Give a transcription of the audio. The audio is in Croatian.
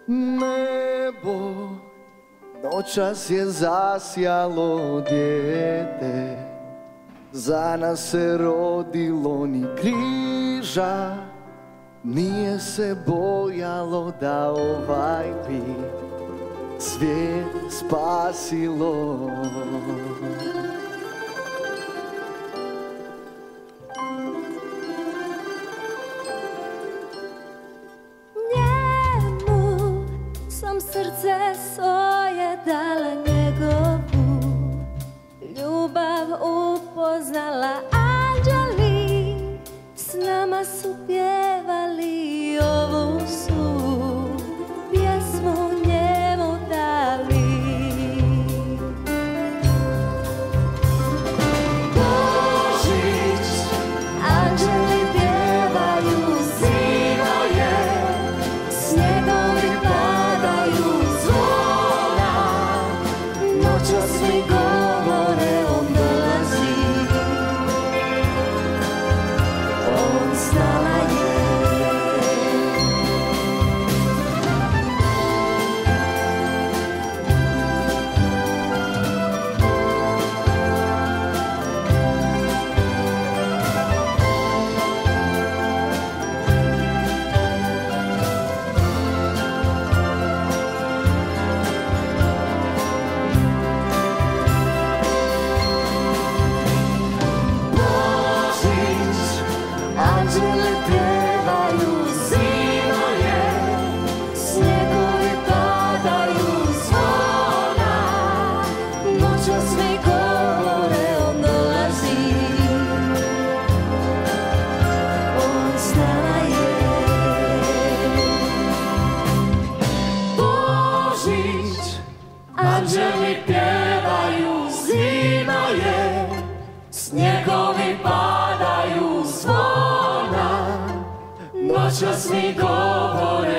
Nebo noćas je zasjalo dijete, za nas se rodilo ni križa, nije se bojalo da ovaj bi svijet spasilo. Njemu sam srce svoje dala, njegovu ljubav upoznala. Anđeli s nama su pjevali, ovu su pjesmu njemu dali. Božić, anđeli pjevaju, zima je, snjegovi padaju, zvona, noćas mi govore, on dolazi, on s nama je. Anđeli pjevaju, zima je, snjegovi padaju, zvona, noćas mi govore, on dolazi, on s nama je. Božić, anđeli pjevaju, zima je, snjegovi padaju, zvona, noćas mi govore,